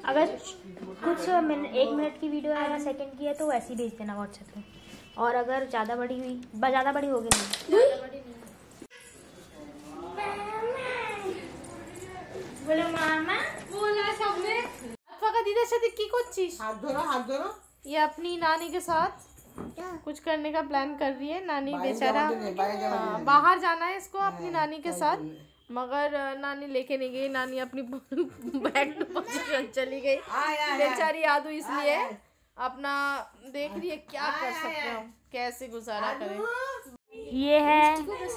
अगर कुछ एक मिनट की वीडियो है या सेकंड की है तो वैसे ही भेज देना व्हाट्सएप पे। और अगर ज़्यादा बड़ी होगी नहीं। बोलो मामा बोला सबने दीदा से की कुछ चीज। हाथ धो। ये अपनी नानी के साथ कुछ करने का प्लान कर रही है। नानी बेचारा बाहर जाना है इसको अपनी नानी के साथ, मगर नानी लेके नहीं गई। नानी अपनी बैक टू पोजीशन चली गई बेचारी आदू, इसलिए अपना देख रही है क्या कर सकते हैं हम, कैसे गुजारा करें। ये है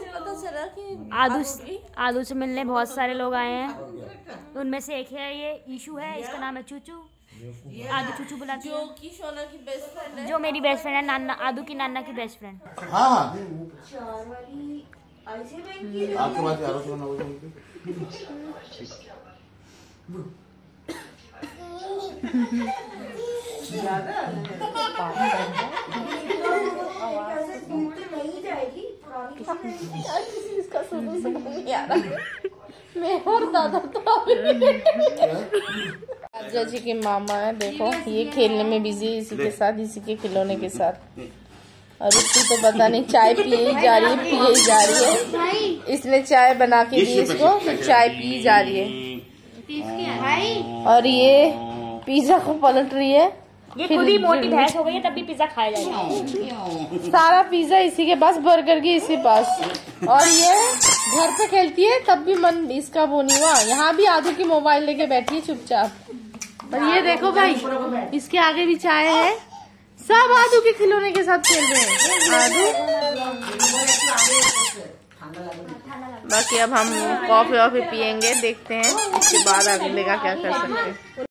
आदू से मिलने बहुत सारे लोग आए हैं। उनमें से एक है ये ईशू है, इसका नाम है चूचू। आदू चूचू बुलाती है, जो कि शोना की बेस्ट फ्रेंड है, जो मेरी बेस्ट फ्रेंड है, नाना आदू की नाना की बेस्ट फ्रेंड। हाँ आपके पास राजा जी की मामा है, देखो ये खेलने में बिजी है इसी के साथ, इसी के खिलौने के साथ। और उसकी तो पता नहीं चाय पिए जा रही है। इसने चाय बना के दी इसको, तो चाय पी जा रही है। और ये पिज्जा को पलट रही है। ये खुद ही मोटी भैंस हो गई है, तब भी पिज्जा खाया जाएगा। सारा पिज्जा इसी के पास, बर्गर की इसी पास। और ये घर पे खेलती है तब भी मन इसका वो नहीं हुआ। यहाँ भी आदू की मोबाइल लेके बैठी है चुपचाप। और ये देखो भाई, इसके आगे भी चाय है। सब आदू के खिलौने के साथ खेल रहे हैं आदू। बाकी अब हम कॉफी वॉफी पियेंगे, देखते हैं इसके बाद अगले का क्या कर सकते हैं।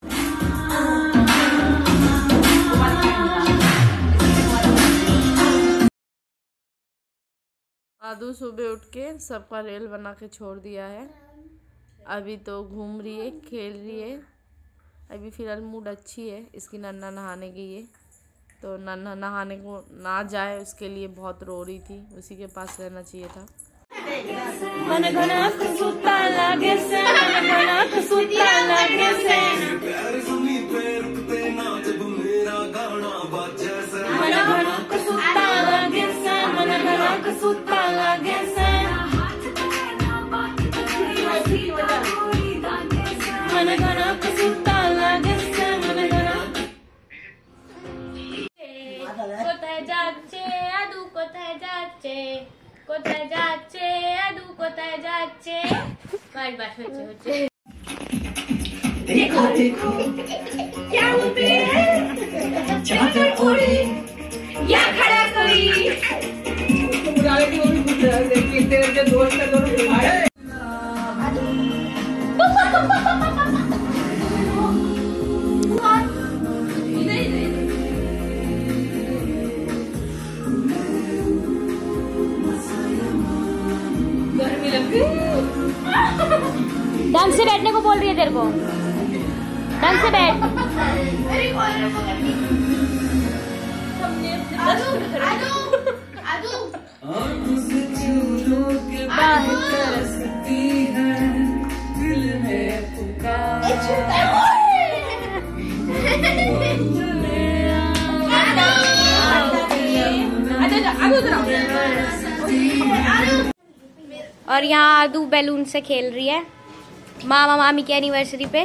आदू सुबह उठ के सबका रेल बना के छोड़ दिया है। अभी तो घूम रही है, खेल रही है। अभी फिलहाल मूड अच्छी है। इसकी नन्ना नहाने गई है, तो नन्ना नहाने को ना जाए उसके लिए बहुत रो रही थी। उसी के पास रहना चाहिए था। मन घना सुता लागे से, मन घना सुता लागे से, मन घना सुता लागे से, मन घना सुता लागे से, मन घना सुता लागे से, मन घना। কোথায় যাচ্ছে আদু, কোথায় যাচ্ছে, কোথায় যাচ্ছে আদু, কোথায় যাচ্ছে। বাস বাস হচ্ছে হচ্ছে। देखो देखो क्या होते हैं, चादर ओढ़े या खड़ा कोई। ढंग से बैठने को बोल रही है तेरे को, ढंग से बैठ। और यहाँ आदू बैलून से खेल रही है मामा मामी की एनिवर्सरी पे।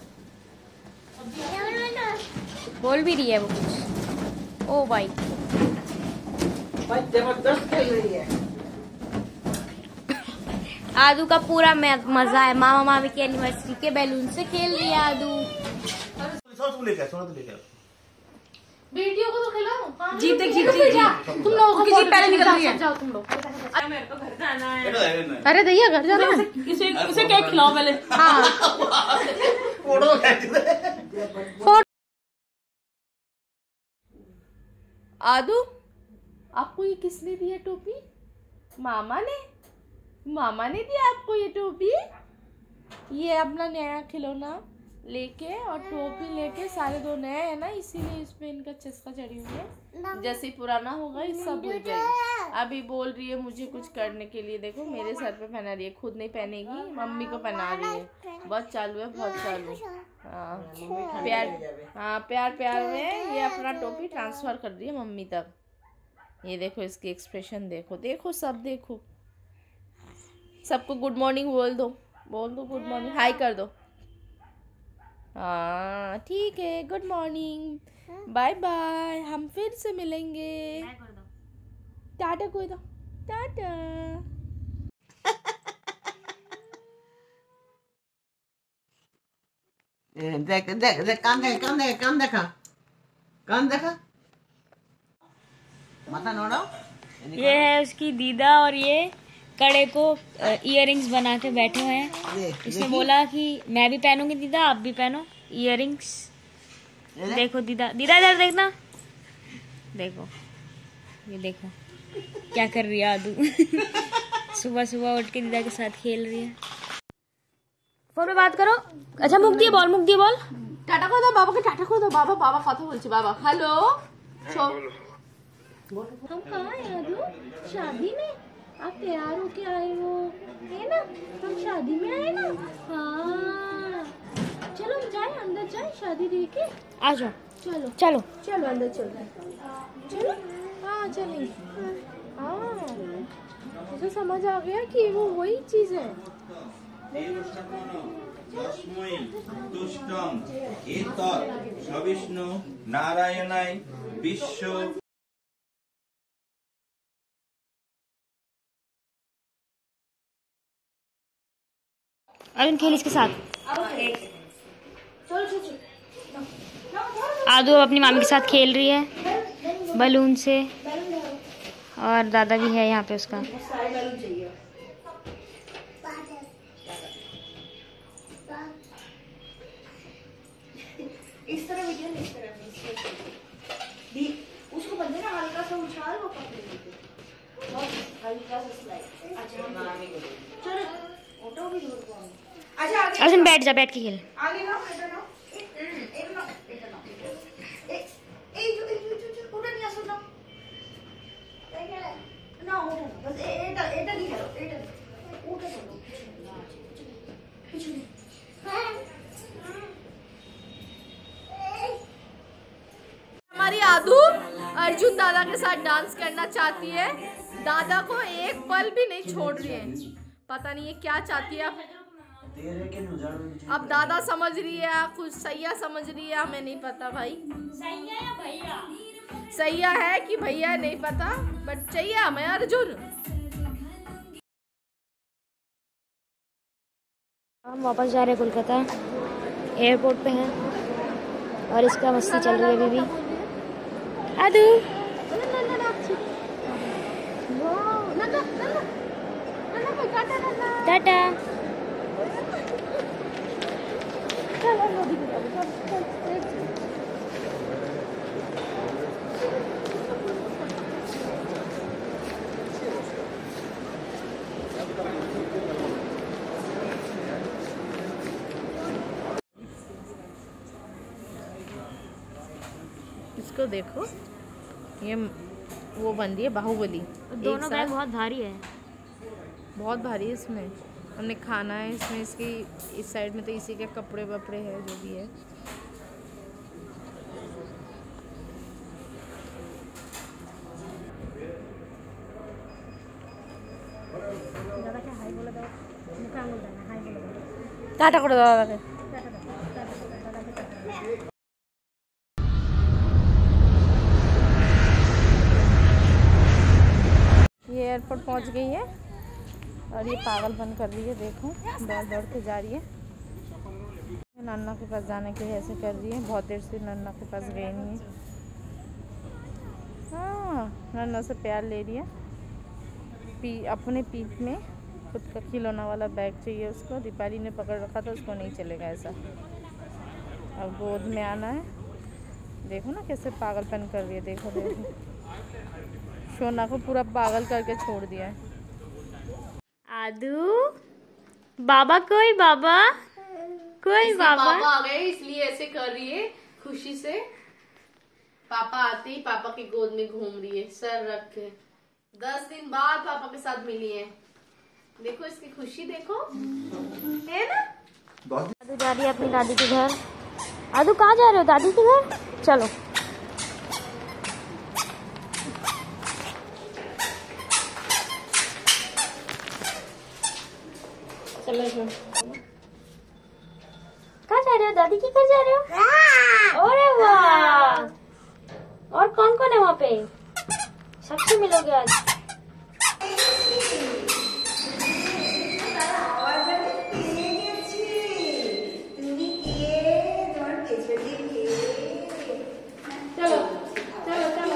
बोल भी रही है वो कुछ। ओ भाई जबरदस्त खेल रही है। आदू का पूरा मजा है। मामा मामी की एनिवर्सरी के बैलून से खेल रही है आदू। वीडियो को तो खिलाओ। जीत तुम लोगों को पहले निकल रही है। जाओ तुम लोग। मेरे को घर जाना है। अरे दैया घर जाना है। इसे केक खिलाओ पहले। हाँ फोटो खींच। आदू आपको ये किसने दिया टोपी? मामा ने। मामा ने दिया आपको ये टोपी। ये अपना नया खिलौना लेके और टोपी लेके, सारे दो नए हैं ना इसीलिए इस पे इनका चस्का चढ़ी हुई है। जैसे ही पुराना होगा ये सब भूल जाएगी। अभी बोल रही है मुझे कुछ करने के लिए, देखो मेरे सर पे पहना रही है, खुद नहीं पहनेगी, मम्मी को पहना रही है। बहुत चालू है, बहुत चालू। हाँ प्यार, हाँ प्यार प्यार में ये अपना टोपी ट्रांसफर कर रही है मम्मी तक। ये देखो इसकी एक्सप्रेशन देखो, देखो सब देखो। सबको गुड मॉर्निंग बोल दो, बोल दो गुड मॉर्निंग, हाय कर दो। हाँ ठीक है, गुड मॉर्निंग, बाय बाय, हम फिर से मिलेंगे। टाटा कोई दो, टाटा। देख देख देख, कान देखा, कान देखा, कान देखा, कान देखा, माथा नोड़ो। ये है उसकी दीदा और ये कड़े को इयररिंग्स बना के बैठे हुए हैं। इसने बोला कि मैं भी पहनूंगी दीदा, आप भी पहनो इयररिंग्स। देखो दीदा, दीदा इधर देखना, देखो ये देखो क्या कर रही है आदू। सुबह सुबह उठ के दीदा के साथ खेल रही है। फोन पे बात करो। अच्छा मुख दिए बॉल, मुख दिए बॉल। टाटा कर दो बाबा के, टाटा कर दो बाबा, बाबा कथा बोलছে बाबा। हेलो हम कहाँ हैं आदू? शादी में आप तैयार होके आए हो, है ना? हम शादी में आए ना। हाँ चलो जाए, अंदर जाए, शादी देखे आ जाओ, चलो चलो चलो अंदर चलो, चलो हाँ चलेंगे। हाँ मुझे समझ आ गया कि वो वही चीज है। तस्मै तुष्टं एतत् सविष्णु नारायणाय विश्व। अरुण खेल इसके साथ। आदू अब अपनी मामी के साथ खेल रही है बलून से, और दादा भी है यहाँ पे उसका। इस तरह वीडियो नहीं, इस तरह उसको बंदे ना हल्का सा उछाल, वो पकड़ लेते बहुत हल्का सा स्लाइड। अच्छा चलो ऑटो भी दूर को। अच्छा अर्जुन बैठ जा, बैठ के खेल। आगे ना, इधर ना, एक ना, इधर ना, ए जो उधर नहीं आ सुनो, ना उधर बस एटा नहीं करो, एटा उधर करो पीछे। हमारी आदू अर्जुन दादा के साथ डांस करना चाहती है। दादा को एक पल भी नहीं छोड़ रही है, पता नहीं ये क्या चाहती है। अब दादा समझ रही है, कुछ सैया समझ रही है, हमें नहीं पता भाई। सैया या भैया, सैया है कि भैया नहीं पता, बट चाहिए हमें अर्जुन। हम वापस जा रहे हैं कोलकाता, एयरपोर्ट पे हैं और इसका मस्ती चल रही है अभी भी। आदू टाटा। इसको देखो, ये वो बंदी है बाहुबली। दोनों बैग बहुत भारी है, बहुत भारी है। इसमें हमने खाना है, इसमें इसकी इस साइड में तो इसी के कपड़े वपड़े है जो भी है। टाटा करो दादा के। ये एयरपोर्ट पहुंच गई है और ये पागलपन कर रही है, देखो दौड़ दौड़ के जा रही है। नन्ना के पास जाने के लिए ऐसे कर रही है, बहुत देर से नन्ना के पास गई नहीं है। हाँ नन्ना से प्यार ले रही है। अपने पीठ में खुद का खिलौना वाला बैग चाहिए उसको। दीपाली ने पकड़ रखा था, उसको नहीं चलेगा ऐसा। अब गोद में आना है। देखो ना कैसे पागलपन कर रही है, देखो देखो। सोना को पूरा पागल करके छोड़ दिया है। आदू बाबा कोई, बाबा कोई पापा पापा आ गए इसलिए ऐसे कर रही है खुशी से। पापा आते ही पापा की गोद में घूम रही है सर रख के। 10 दिन बाद पापा के साथ मिली है। देखो इसकी खुशी देखो, है ना। आदू जा रही है अपनी दादी के घर। आदू कहाँ जा रहे हो? दादी के घर चलो। कहाँ जा रहे हो? दादी के घर जा रहे हो? अरे वाह! और कौन कौन है वहाँ पे? सबसे मिलोगे आज? चलो चलो चलो।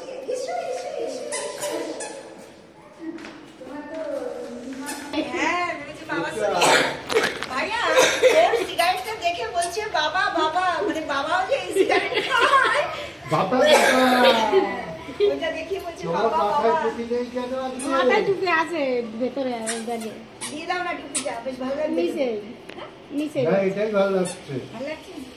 দেখে বলছে বাবা বাবা মানে বাবাও যে সিগারেট খায় বাবা ওটা দেখে বলছে বাবা বাবা মাথায় টুপি আছে ভেতরে দিয়ে দাও না টুপিটা বেশ ভালো লাগছে নিচে নিচে এটাই ভালো লাগছে ভালো লাগছে